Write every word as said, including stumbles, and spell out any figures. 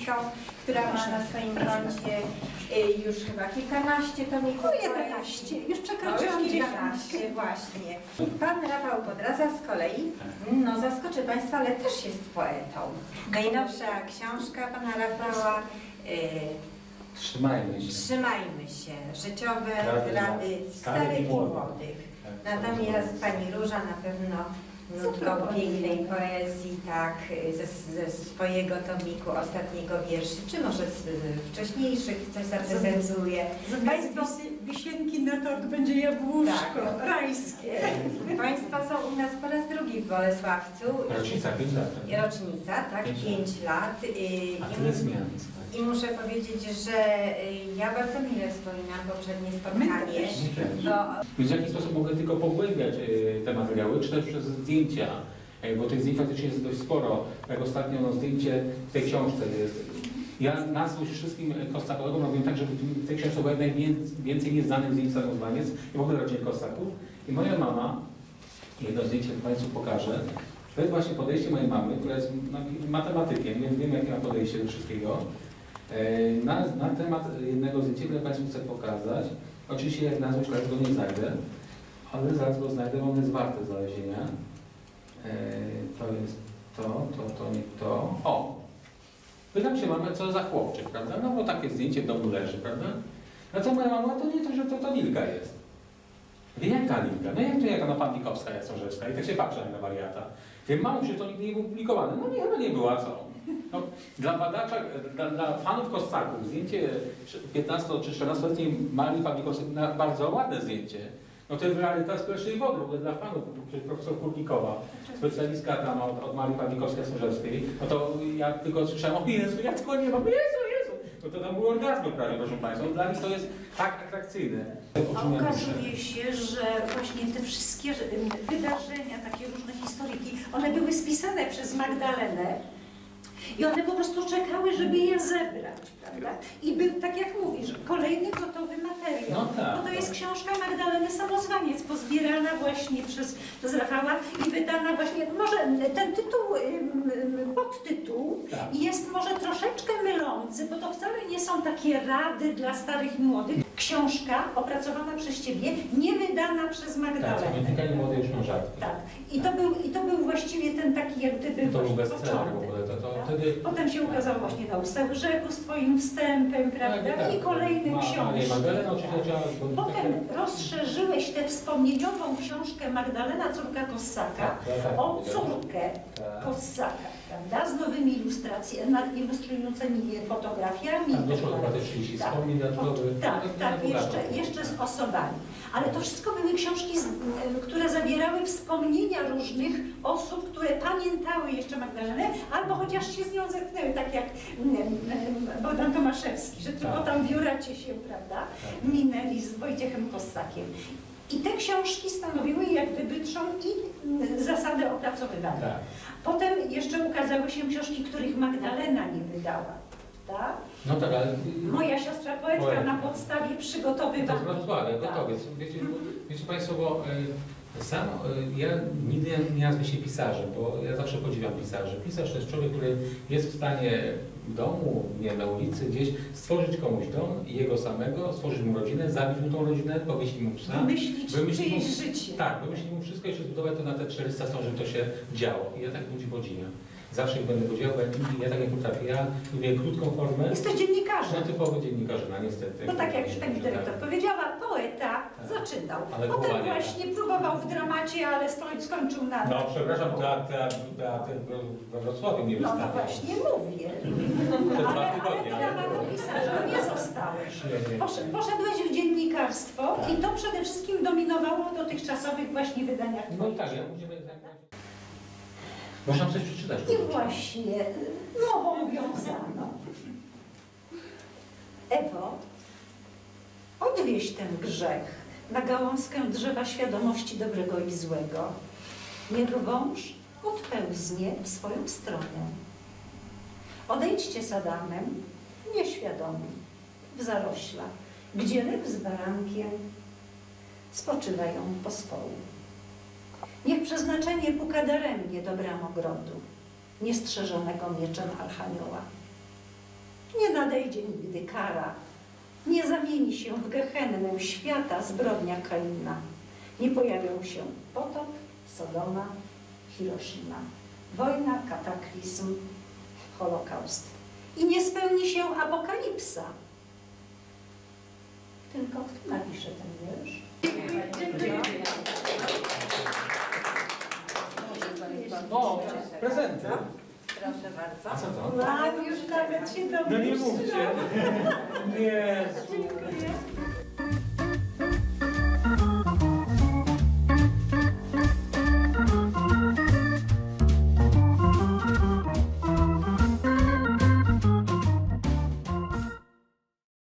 Kwiecińską, która ma na swoim koncie już chyba kilkanaście tomików. No jedenaście, już przekroczyłam no, kilkanaście, właśnie. Pan Rafał Podraza z kolei, no zaskoczy Państwa, ale też jest poetą. Najnowsza książka pana Rafała, y, Trzymajmy się. Trzymajmy się. Życiowe rady, rady starych i młodych. Tak, Natomiast pani Róża na pewno nutką pięknej poezji, tak, ze, ze swojego tomiku ostatniego wierszy, czy może z wcześniejszych coś zaprezentuje. Państwo wisienki na tort będzie jabłuszko, tak, rajskie. Państwo są u nas po raz drugi w Bolesławcu. Rocznica, pięć lat. Rocznica, tak, pięć lat. A tyle zmian. I muszę powiedzieć, że ja bardzo mile wspominam poprzednie spotkanie. Bo... Więc w jaki sposób mogę tylko pogłębiać te materiały, czy też przez zdjęcia, bo tych zdjęć faktycznie jest dość sporo. Jak ostatnio no, zdjęcie w tej książce jest. Ja na złość wszystkim Kostakowego robię tak, żeby w tej książce było jak najwięcej nieznanych zdjęć Starozwaniec i w ogóle rodziny Kostaków. I moja mama, jedno zdjęcie Państwu pokażę, to jest właśnie podejście mojej mamy, która jest matematykiem, więc wiem jakie ma podejście do wszystkiego. Na, na temat jednego zdjęcia, które Państwu chcę pokazać. Oczywiście jak na złość go nie znajdę, ale zaraz go znajdę, bo on jest warte znalezienia. To jest to, to, to, nie to. O! Pytam się mamę, co za chłopczyk, prawda? No bo takie zdjęcie w domu leży, prawda? No co moja mama, to nie to, że to, to Lilka jest. Wie jak ta Lilka? No jak to jaka no Pawlikowska, Jastrzębska i tak się patrzy na wariata. Wiem, mamo, że to nigdy nie było publikowane. No nie, no nie była, co? No, dla badacza, dla, dla fanów Kostaków zdjęcie piętnasto czy czternastoletniej Marii Pawlikowskiej, bardzo ładne zdjęcie. No to jest realita z pierwszej wody, w ogóle dla fanów, profesor Kurnikowa, specjalistka tam od, od Marii Pawlikowskiej-Jastrzębskiej, no to ja tylko słyszałem, o Jezu, ja tylko nie mam, Jezu, Jezu! No to tam był orgazm prawie, proszę Państwa. Dla nich to jest tak atrakcyjne. A okazuje się, że właśnie te wszystkie wydarzenia, takie różne historyki, one były spisane przez Magdalenę. I one po prostu czekały, żeby je zebrać, prawda? I był, tak jak mówisz, kolejny gotowy materiał. No tak, bo to jest tak. książka Magdaleny Samozwaniec, pozbierana właśnie przez, przez Rafała i wydana właśnie, może ten tytuł, podtytuł tak. jest może troszeczkę mylący, bo to wcale nie są takie rady dla starych i młodych. Książka opracowana przez Ciebie, nie wydana przez Magdalenę. Tak, Pamiętnikanie młodej już książatki. Tak. I to, był, I to był właściwie ten taki jak gdyby To był właśnie bestseller w ogóle. To, to, tak? wtedy... Potem się ukazał właśnie na ustach grzechu z Twoim wstępem, prawda? Tak, tak. I kolejne Ma, książki. Magdalena oczywiście Tak. Potem rozszerzyłeś tę wspomnieniową książkę Magdalena, córka Kossaka, tak, tak, tak, o córkę tak. Kossaka, prawda? Z nowymi ilustracjami, ilustrującymi fotografiami. Tak, doszło chyba też trzydzieści wspomnień dodatkowych. Tak, No, tak, no, jeszcze, no, jeszcze z osobami. Ale to wszystko były książki, z, które zawierały wspomnienia różnych osób, które pamiętały jeszcze Magdalenę, albo chociaż się z nią zetknęły, tak jak Bogdan Tomaszewski, że tylko tam w Juracie się, prawda, minęli z Wojciechem Kossakiem. I te książki stanowiły jak gdyby trzon i zasadę opracowywania. Tak. Potem jeszcze ukazały się książki, których Magdalena nie wydała. Tak? No tak, ale... Moja siostra poetka Poetka. na podstawie przygotowywania. To jest Wrocławia, Tak. gotowiec. Wiecie, wiecie Państwo, bo e, sam e, ja nigdy nie nazwę się pisarzem, bo ja zawsze podziwiam pisarzy. Pisarz to jest człowiek, który jest w stanie w domu, nie na ulicy, gdzieś stworzyć komuś dom i jego samego, stworzyć mu rodzinę, zabić mu tą rodzinę, powiedzieć mu psa. Wymyślić wymyślić czyjeś mu, życie. Tak, wymyślić mu wszystko i jeszcze zbudować to na te czterysta stron, żeby to się działo. I ja tak ludzi podziwiam. Zawsze ich będę podziwiał, bo ja tak nie potrafię. Ja lubię krótką formę. Jesteś dziennikarzem. No typowy dziennikarzyna, niestety. No tak jak już pani dyrektor Tak. powiedziała, poeta Tak. zaczynał. Ale Potem głowa nie właśnie próbował w dramacie, ale skoń- skończył na... No przepraszam, teatr, teatr, teatr we Wrocławiu nie No, wystawia. no właśnie mówię. Te dwa Ale, ale tygodnie. dramatopisarzem nie zostałeś. Nie, nie. Posz- Poszedłeś w dziennikarstwo i to przede wszystkim dominowało w dotychczasowych właśnie wydaniach. No tak, ja będziemy... Można coś przeczytać. I właśnie nową wiązaną. Ewo, odwieź ten grzech na gałązkę drzewa świadomości dobrego i złego. Niech wąż odpełznie w swoją stronę. Odejdźcie z Adamem, nieświadomym, w zaroślach, gdzie ryb z barankiem spoczywają pospołu. Niech przeznaczenie puka daremnie do bram ogrodu, niestrzeżonego mieczem Archanioła. Nie nadejdzie nigdy kara, nie zamieni się w gehennę świata zbrodnia Kaina. Nie pojawią się potop, Sodoma, Hiroshima, wojna, kataklizm, Holokaust. I nie spełni się apokalipsa. Tylko kto napisze ten wiersz? O, prezenty. Proszę bardzo. A co to? Mam już nawet się No nie domyślam. mówcie. Jezu. Dziękuję.